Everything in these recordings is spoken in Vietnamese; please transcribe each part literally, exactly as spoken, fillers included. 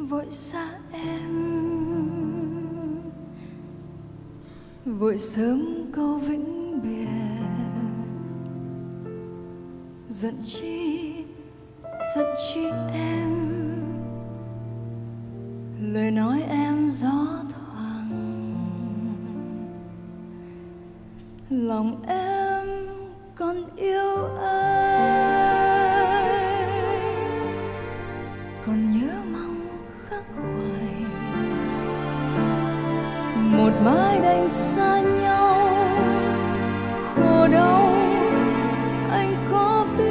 vội xa em, vội sớm câu vĩnh biệt. Giận chi, giận chi em, lời nói em gió thoảng, lòng em còn yêu ai, còn nhớ mong khắc khoải. Một mãi đành xa nhau, khổ đau anh có biết.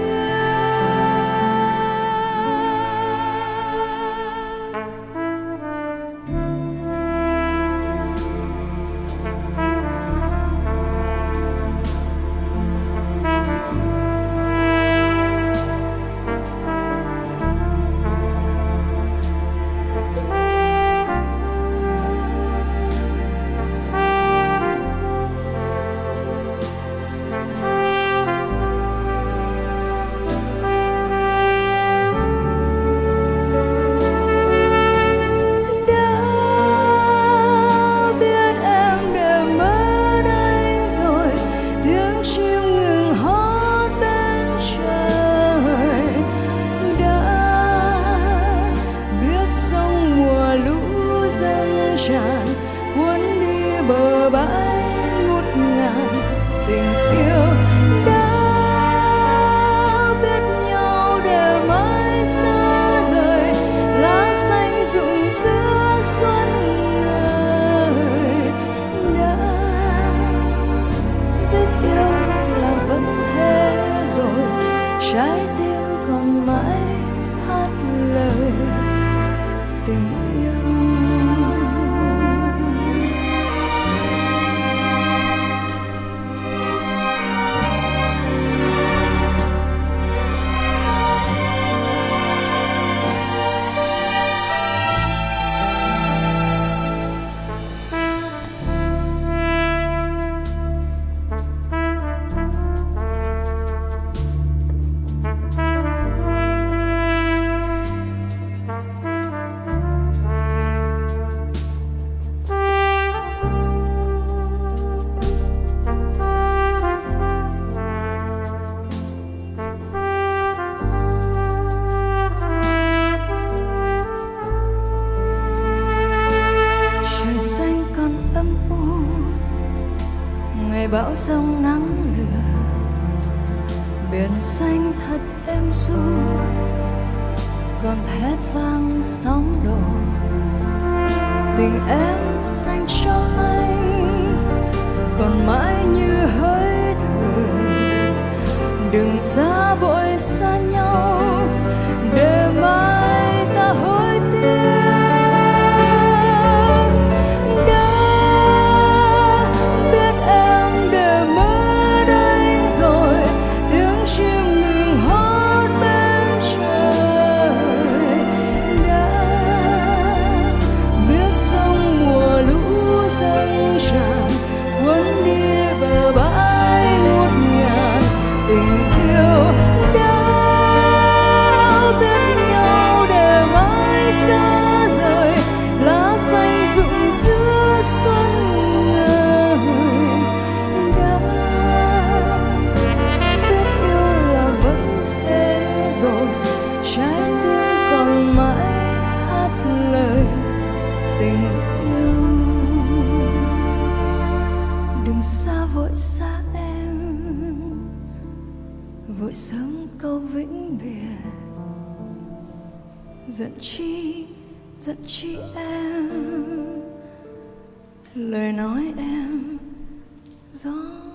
Cuốn đi bờ bãi ngút ngàn, tình yêu đã biết nhau để mãi xa rời. Lá xanh rụng giữa xuân người, đã biết yêu là vẫn thế rồi. Trái tim còn mãi hát lời tình yêu. Ngày bão giông nắng lửa, biển xanh thật êm ru, còn thét vang sóng đổ. Tình em dành cho anh còn mãi như hơi thở. Đừng xa vội xa nhau để mai ta hối tiếc. Trái tim còn mãi hát lời tình yêu. Đừng xa vội xa em, vội sớm câu vĩnh biệt. Giận chi, giận chi em, lời nói em gió